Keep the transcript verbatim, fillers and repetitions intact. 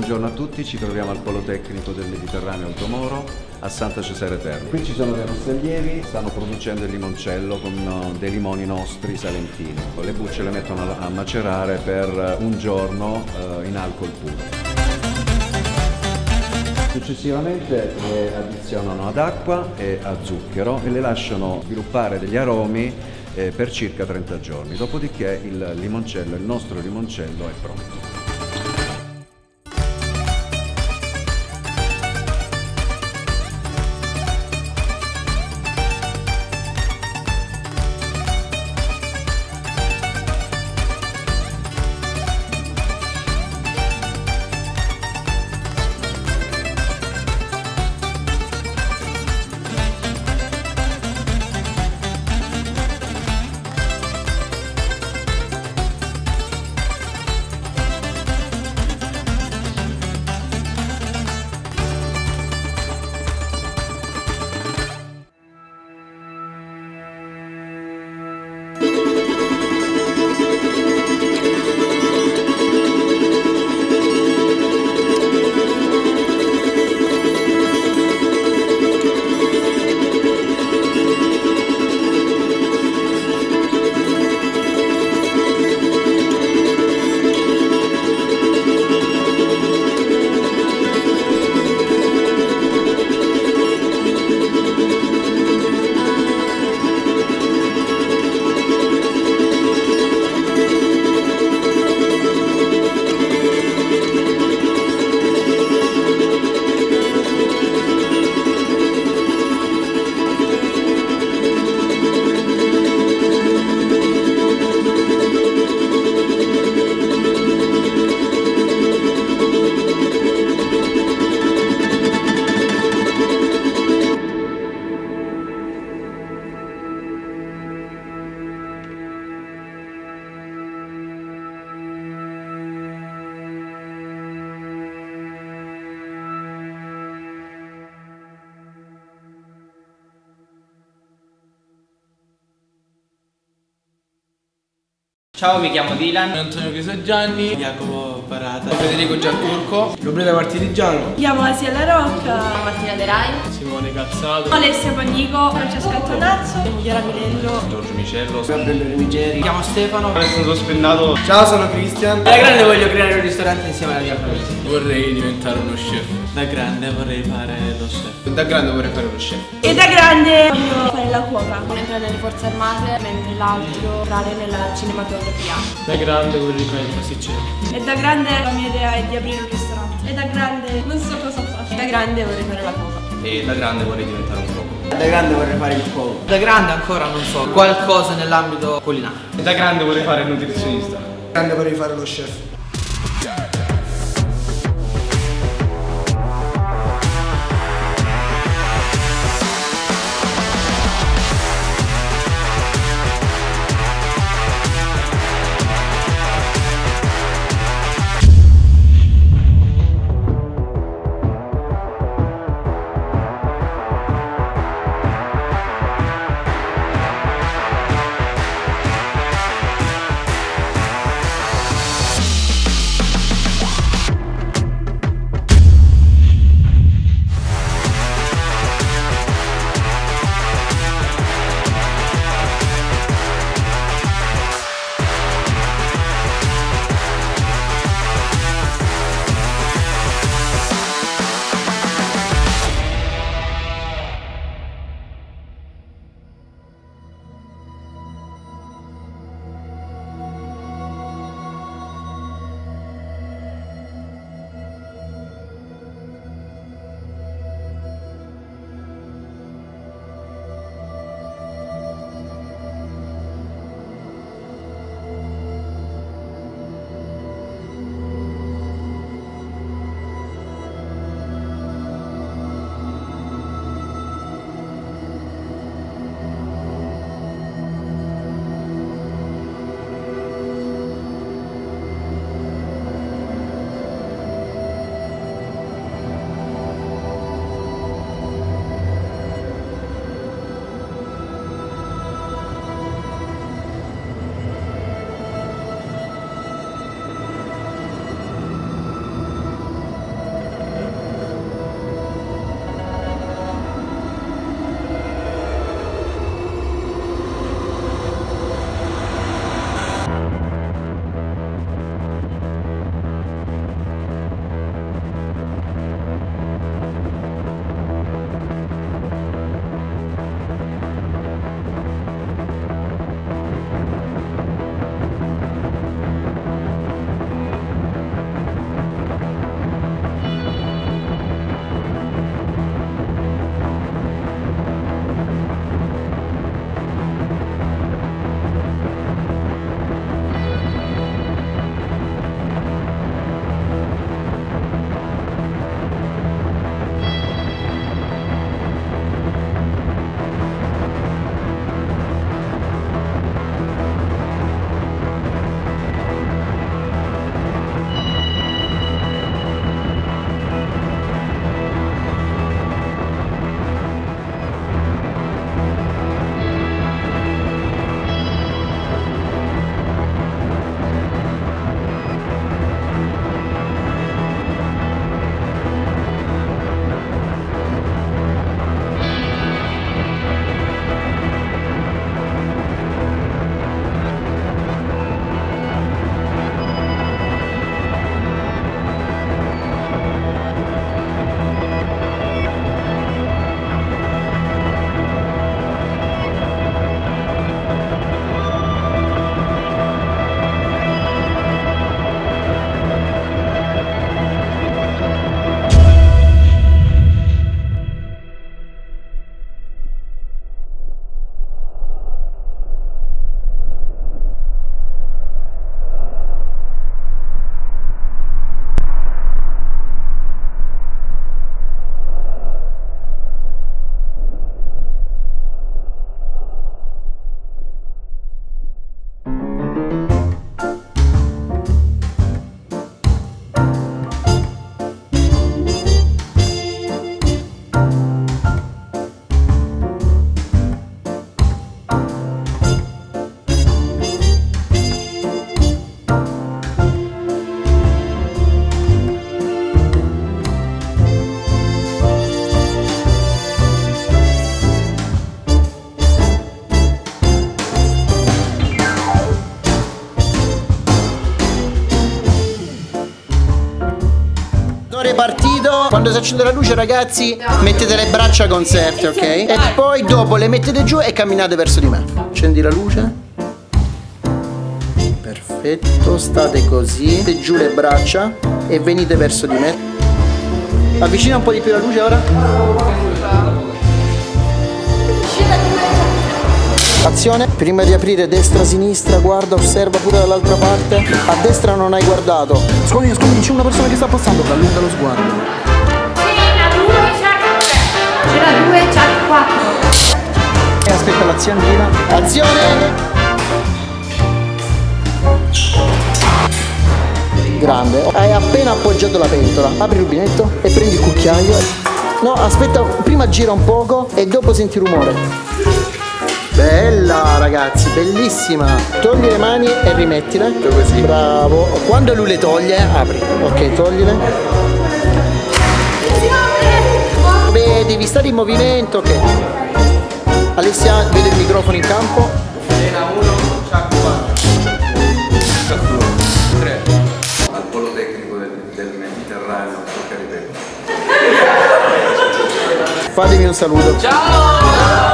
Buongiorno a tutti, ci troviamo al Polo Tecnico del Mediterraneo Alto Moro a Santa Cesare Terme. Qui ci sono dei nostri allievi, stanno producendo il limoncello con dei limoni nostri salentini. Le bucce le mettono a macerare per un giorno eh, in alcol puro. Successivamente le addizionano ad acqua e a zucchero e le lasciano sviluppare degli aromi eh, per circa trenta giorni. Dopodiché il limoncello, il nostro limoncello è pronto. Ciao, mi chiamo Dylan. Antonio Pisogianni, Jacopo Parata, Federico Gianturco, Gabriele Martirigiano, Mi chiamo Asia La Rocca, Martina De Rai, Simone Calzato, Alessia Pagnico, Francesca Antonazzo, Chiara Milello, Giorgio Micello, Gabriele Remigeri, Mi chiamo Stefano. Alessandro Spennato. ciao, sono Cristian. Da grande voglio creare un ristorante insieme alla mia famiglia. Vorrei diventare uno chef. Da grande vorrei fare lo chef. Da grande vorrei fare lo chef. e da grande voglio fare la cuoca. uno entra nelle forze armate, mentre l'altro entrare nella cinematografia. Da grande vorrei fare il pasticcere. E da grande la mia idea è di aprire un ristorante. E da grande non so cosa fare. Da grande vorrei fare la cuoca. E da grande vorrei diventare un cuoco. Da grande vorrei fare il cuoco. Da grande ancora non so, qualcosa nell'ambito culinario. E da grande vorrei fare il nutrizionista. Da grande vorrei fare lo chef. Motore partito. Quando si accende la luce, ragazzi, mettete le braccia conserte, ok? E poi dopo le mettete giù e camminate verso di me. Accendi la luce. Perfetto, state così. Mettete giù le braccia e venite verso di me. Avvicina un po' di più la luce ora. Azione. Prima di aprire destra, sinistra, guarda, osserva pure dall'altra parte. A destra non hai guardato. Scusami, scusami, c'è una persona che sta passando. Allunga lo sguardo. C'era due, c'era due, c'era quattro. E aspetta l'azione, prima. Azione! Grande. Hai appena appoggiato la pentola. Apri il rubinetto e prendi il cucchiaio. No, aspetta, prima gira un poco e dopo senti il rumore. Bella ragazzi, bellissima. Togli le mani e rimettile. Così. Bravo. Quando lui le toglie, apri. Ok, toglile. Beh, devi stare in movimento, ok. Alessia, vede il microfono in campo. uno, tre. Al polo tecnico del, del Mediterraneo, tocca ripetere. Fatemi un saluto. Ciao!